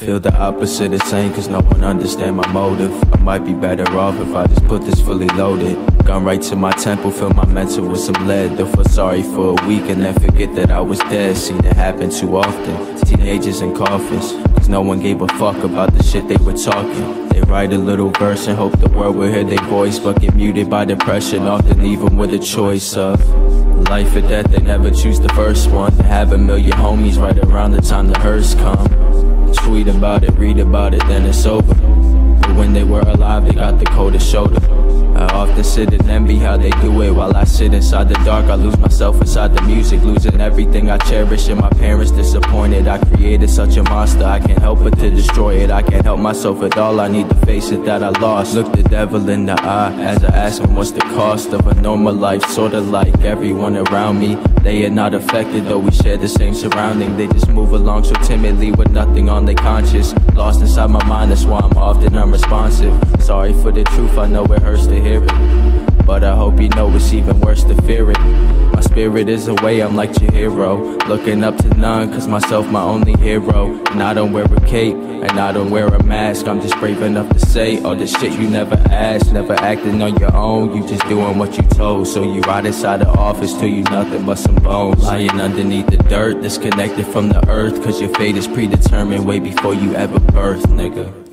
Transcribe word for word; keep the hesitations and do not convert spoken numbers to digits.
feel the opposite of sane, cause no one understand my motive. I might be better off if I just put this fully loaded. Gun right to my temple, fill my mental with some lead. They'll feel sorry for a week and then forget that I was dead. Seen it happen too often, teenagers in coffins, cause no one gave a fuck about the shit they were talking. They write a little verse and hope the world will hear their voice, but get muted by depression, often leave them with a choice of life or death. They never choose the first one. They have a million homies right around the time the hearse come. Tweet about it, read about it, then it's over. But when they were alive, they got the coldest shoulder. I often sit and envy how they do it while I sit inside the dark. I lose myself inside the music, losing everything I cherish, and my parents disappointed. I created such a monster, I can't help but to destroy it. I can't help myself at all, I need to face it that I lost. Look the devil in the eye as I ask him what's the cost of a normal life. Sorta like everyone around me, they are not affected though we share the same surrounding. They just move along so timidly with nothing on their conscience. Lost inside my mind, that's why I'm often unresponsive. Sorry for the truth, I know it hurts to hear it, but I hope you know it's even worse to fear it. My spirit is away, I'm like your hero, looking up to none, cause myself my only hero. And I don't wear a cape, and I don't wear a mask. I'm just brave enough to say all the shit you never asked. Never acting on your own, you just doing what you told. So you ride inside the office till you nothing but some bones, lying underneath the dirt, disconnected from the earth, cause your fate is predetermined way before you ever birth, nigga.